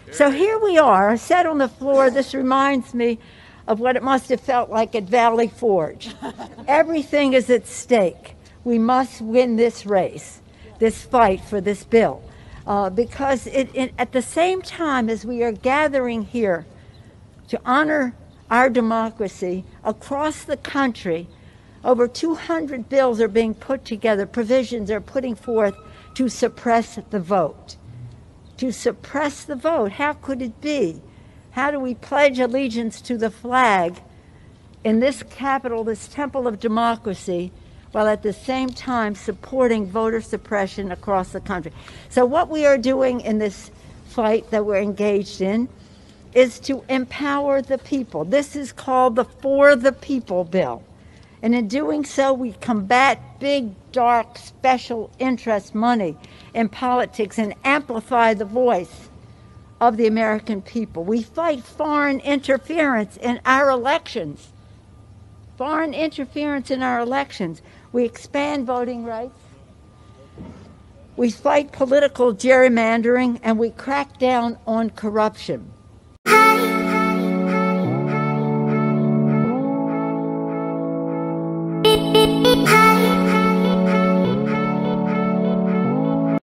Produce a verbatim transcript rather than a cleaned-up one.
So here we are, I sat on the floor. This reminds me of what it must have felt like at Valley Forge. Everything is at stake. We must win this race, this fight for this bill. Uh, because it, it, at the same time as we are gathering here to honor our democracy across the country, over two hundred bills are being put together, provisions are putting forth to suppress the vote. To suppress the vote. How could it be? How do we pledge allegiance to the flag in this capital, this temple of democracy, while at the same time supporting voter suppression across the country? So what we are doing in this fight that we're engaged in is to empower the people. This is called the For the People bill. And in doing so, we combat big, dark, special interest money in politics and amplify the voice of the American people. We fight foreign interference in our elections. Foreign interference in our elections. We expand voting rights. We fight political gerrymandering, and we crack down on corruption.